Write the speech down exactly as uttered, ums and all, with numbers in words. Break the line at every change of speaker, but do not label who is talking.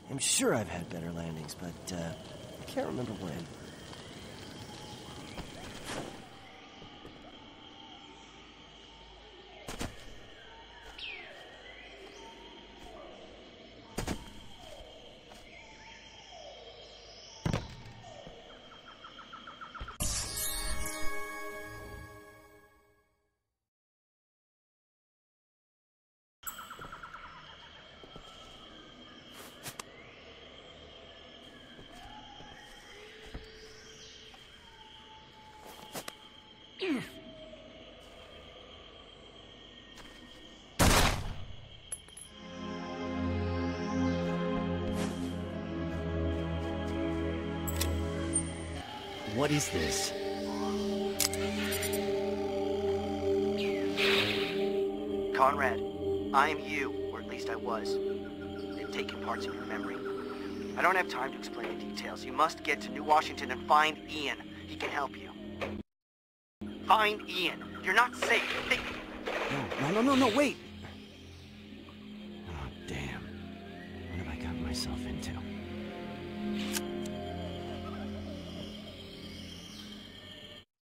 I'm sure I've had better landings, but uh, I can't remember when.
What is this?
Conrad, I am you, or at least I was. They've taken parts of your memory. I don't have time to explain the details. You must get to New Washington and find Ian. He can help you. Find Ian. You're not safe. They...
No, no, no, no, no, wait! Oh, damn. What have I gotten myself into?